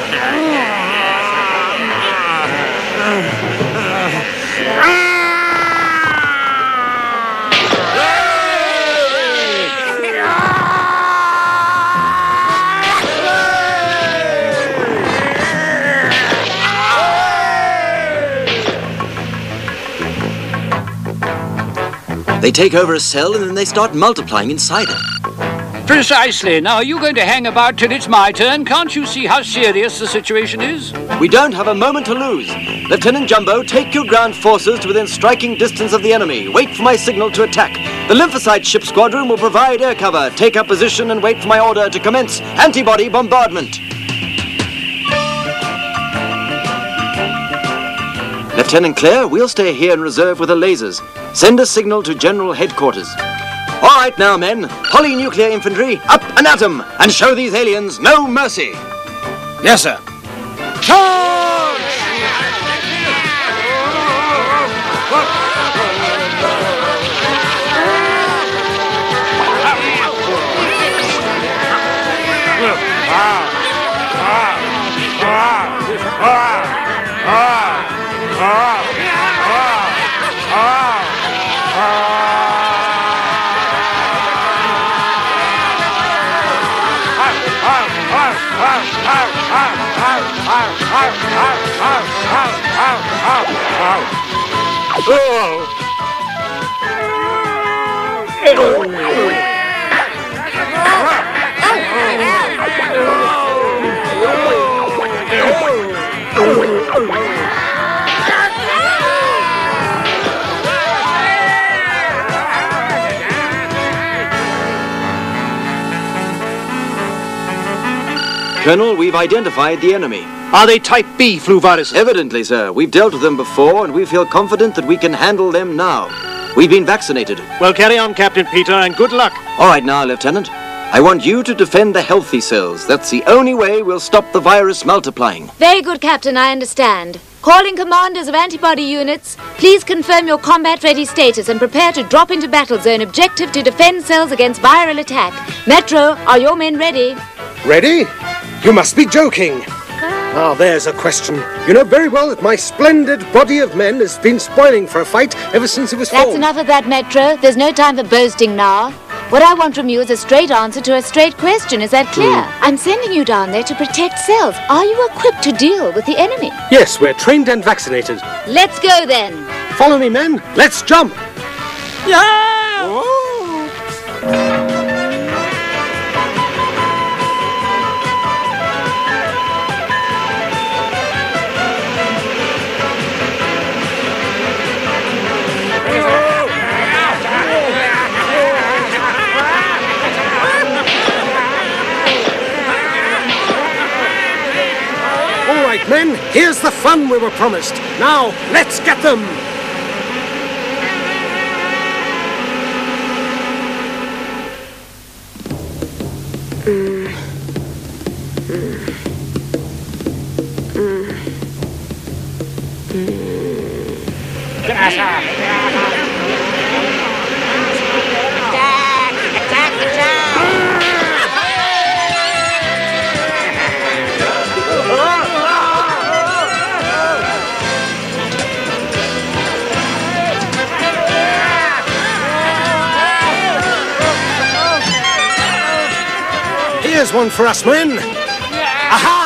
They take over a cell and then they start multiplying inside it. Precisely. Now, are you going to hang about till it's my turn? Can't you see how serious the situation is? We don't have a moment to lose. Lieutenant Jumbo, take your ground forces to within striking distance of the enemy. Wait for my signal to attack. The lymphocyte ship squadron will provide air cover. Take up position and wait for my order to commence antibody bombardment. Lieutenant Clare, we'll stay here in reserve with the lasers. Send a signal to General Headquarters. All right now, men. Polynuclear infantry, up and at 'em, and show these aliens no mercy. Yes, sir. Charge! Colonel, we've identified the enemy. Are they Type B flu viruses? Evidently, sir. We've dealt with them before, and we feel confident that we can handle them now. We've been vaccinated. Well, carry on, Captain Peter, and good luck. All right now, Lieutenant. I want you to defend the healthy cells. That's the only way we'll stop the virus multiplying. Very good, Captain, I understand. Calling commanders of antibody units. Please confirm your combat-ready status and prepare to drop into battle zone. Objective to defend cells against viral attack. Metro, are your men ready? Ready? You must be joking. Now, there's a question. You know very well that my splendid body of men has been spoiling for a fight ever since it was formed. That's enough of that, Metro. There's no time for boasting now. What I want from you is a straight answer to a straight question. Is that clear? I'm sending you down there to protect cells. Are you equipped to deal with the enemy? Yes, we're trained and vaccinated. Let's go then. Follow me, men. Let's jump. Yeah! Whoa. All right, men, here's the fun we were promised. Now, let's get them! Here's one for us, men. Aha!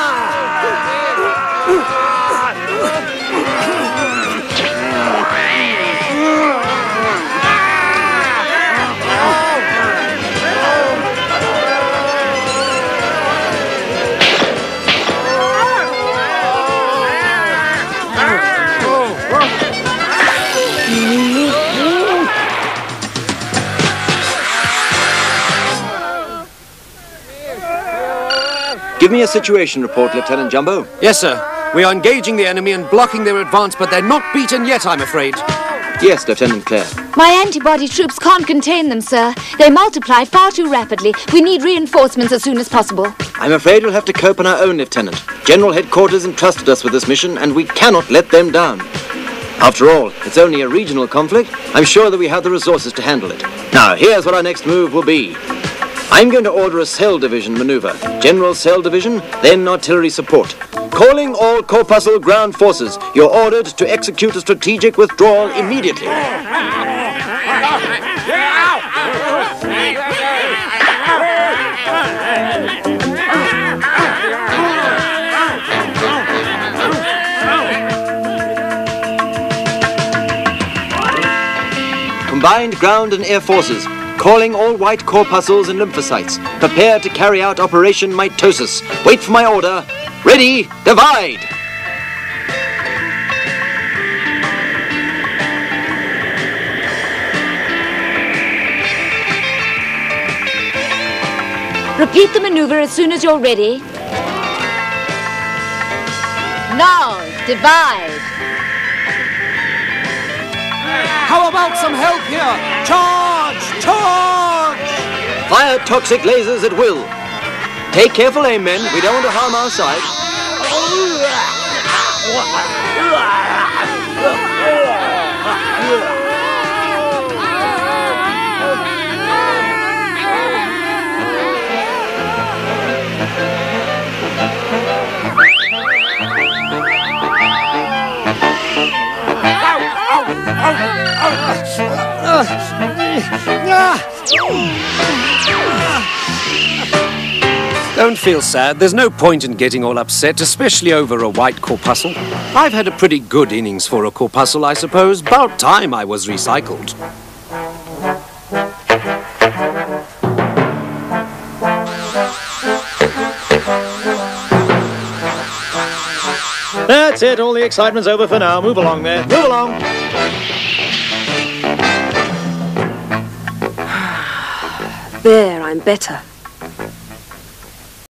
Give me a situation report, Lieutenant Jumbo. Yes, sir. We are engaging the enemy and blocking their advance, but they're not beaten yet, I'm afraid. Yes, Lieutenant Clare. My antibody troops can't contain them, sir. They multiply far too rapidly. We need reinforcements as soon as possible. I'm afraid we'll have to cope on our own, Lieutenant. General Headquarters entrusted us with this mission, and we cannot let them down. After all, it's only a regional conflict. I'm sure that we have the resources to handle it. Now, here's what our next move will be. I'm going to order a cell division maneuver. General cell division, then artillery support. Calling all corpuscle ground forces. You're ordered to execute a strategic withdrawal immediately. Combined ground and air forces. Calling all white corpuscles and lymphocytes. Prepare to carry out Operation Mitosis. Wait for my order. Ready, divide! Repeat the maneuver as soon as you're ready. Now, divide. How about some help here? Charge! Charge! Fire toxic lasers at will. Take careful aim, men. We don't want to harm our side. Don't feel sad. There's no point in getting all upset, especially over a white corpuscle. I've had a pretty good innings for a corpuscle, I suppose. About time I was recycled. That's it. All the excitement's over for now. Move along there. Move along. There, I'm better.